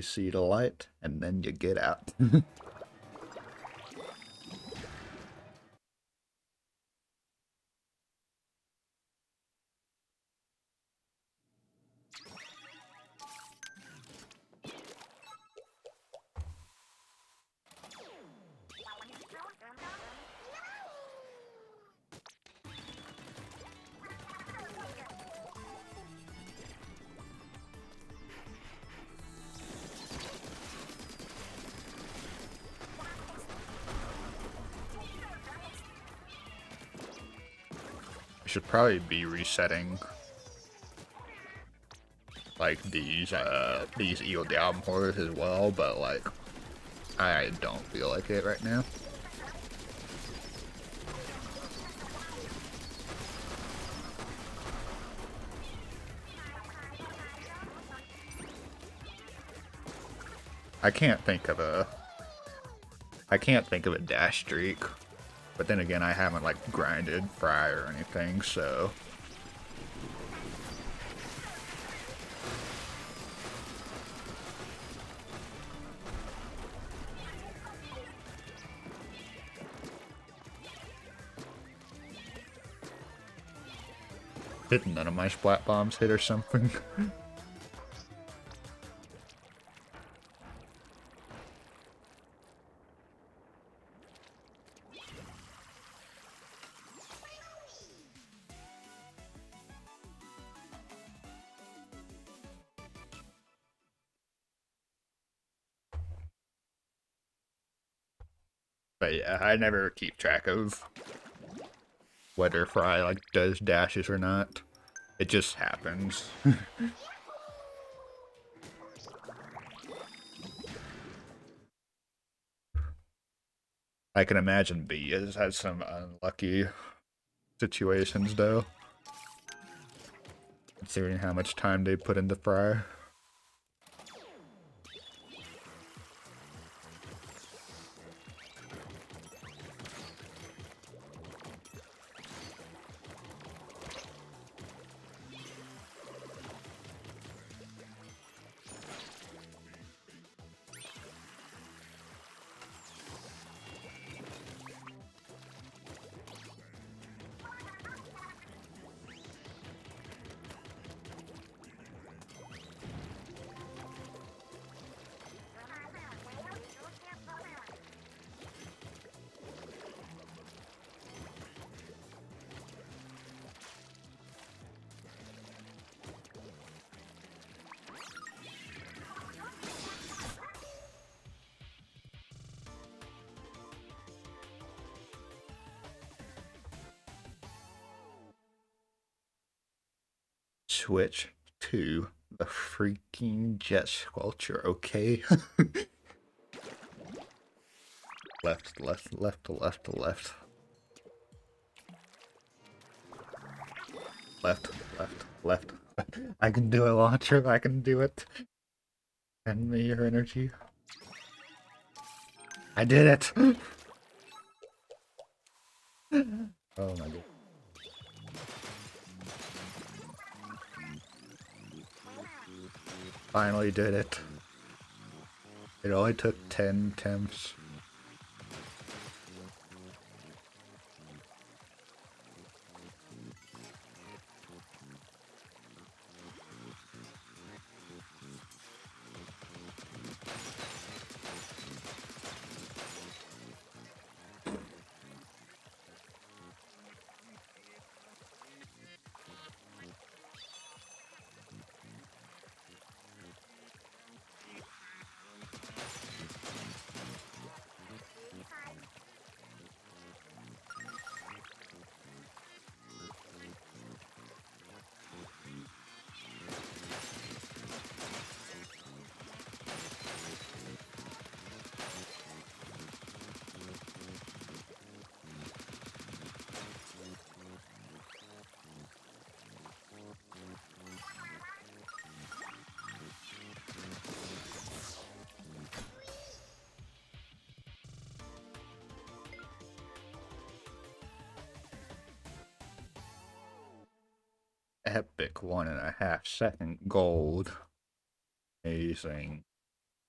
You see the light, and then you get out. I should probably be resetting like these Eel Diablo horrors as well, but like I don't feel like it right now. I can't think of a dash streak, but then again I haven't like grinded Fry or anything, so did none of my splat bombs hit or something? But yeah, I never keep track of whether Fry like does dashes or not. It just happens. I can imagine B has had some unlucky situations though, considering how much time they put into Fry. Switch to the freaking jet sculpture, okay? Left, left, left, left, left. Left, left, left. I can do it, launcher. I can do it. Send me your energy. I did it! Oh my god. Finally did it. It only took 10 attempts. Epic 1.5 second gold. Amazing.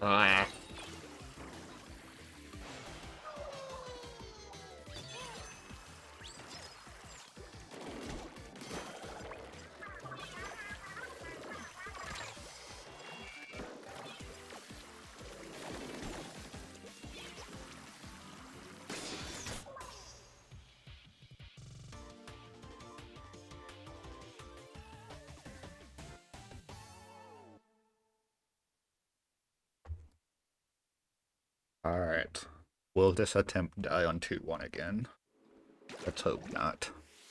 Ah. Alright. Will this attempt die on 2-1 again? Let's hope not.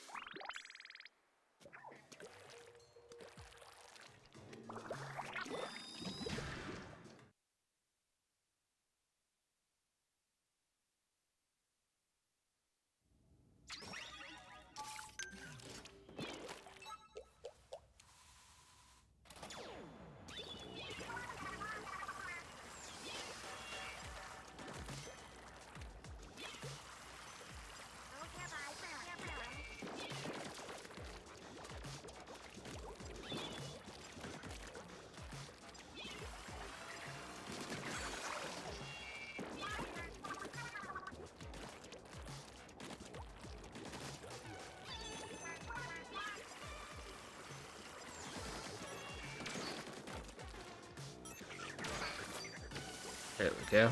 There we go.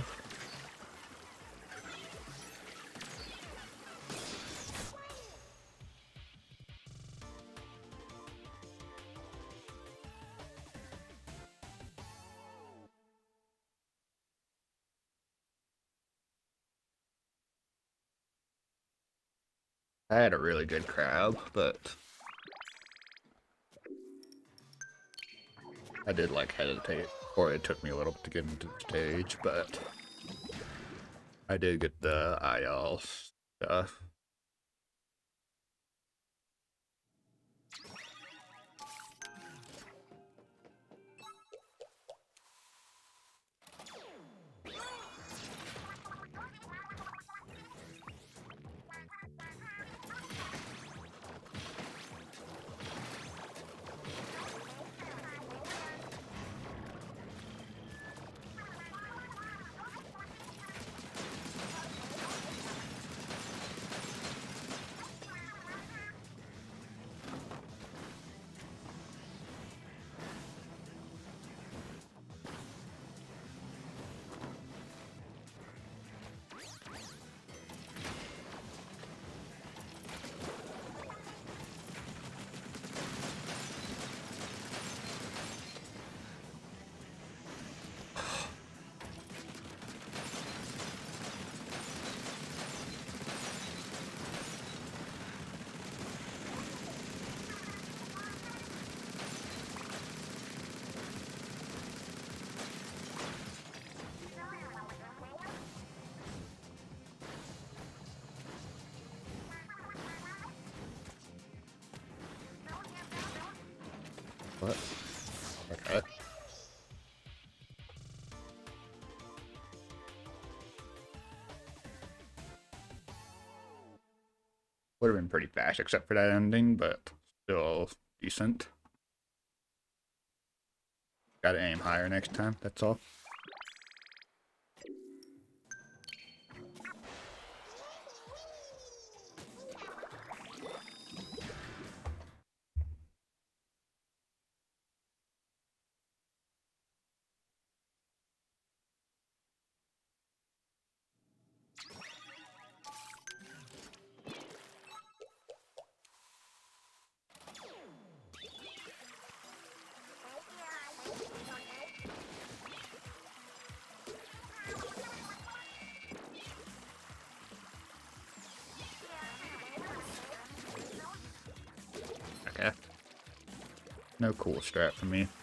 I had a really good crab, but I did like hesitate, or it took me a little bit to get into the stage, but I did get the IL stuff. What? Okay. Would have been pretty fast except for that ending, but still decent. Gotta aim higher next time, that's all. Okay. No cool strat for me.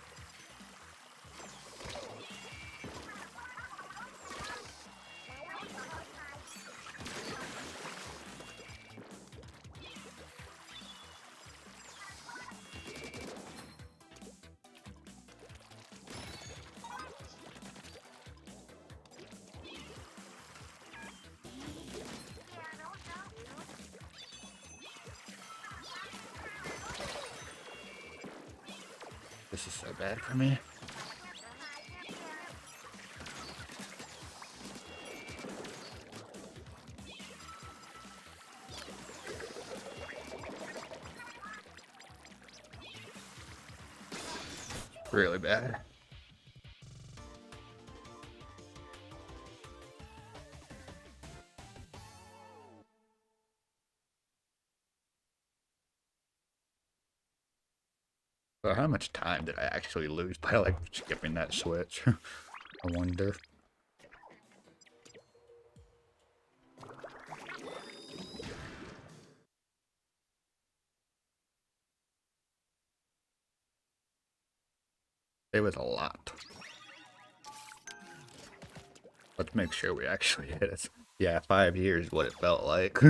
This is so bad for me. Really bad. So how much time did I actually lose by like skipping that switch? I wonder. It was a lot. Let's make sure we actually hit it. Yeah, 5 years what it felt like.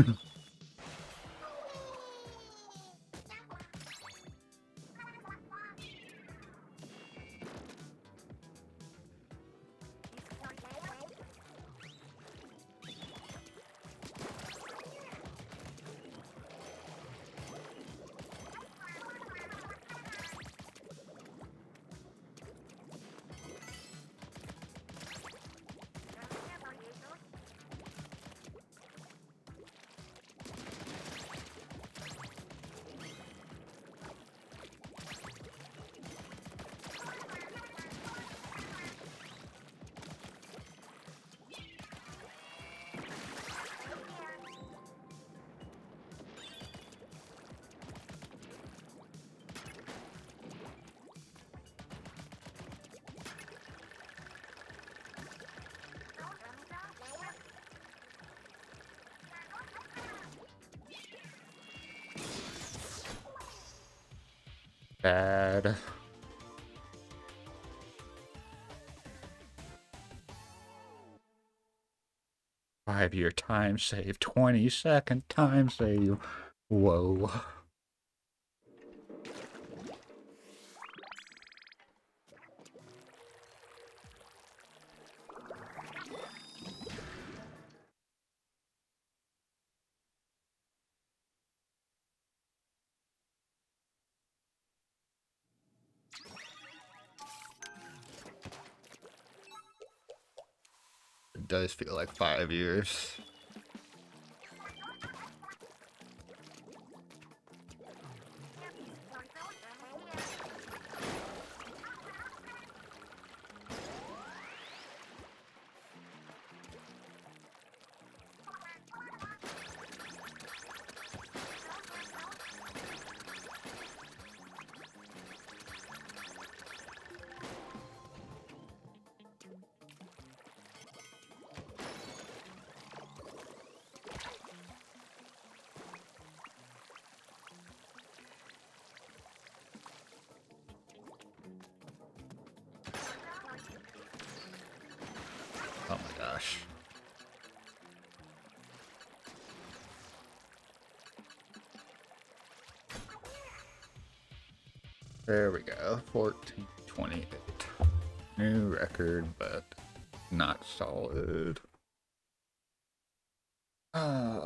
Bad. Five-year time save, 20-second time save. Whoa. It does feel like 5 years. Oh my gosh. There we go. 14:28. New record, but not solid.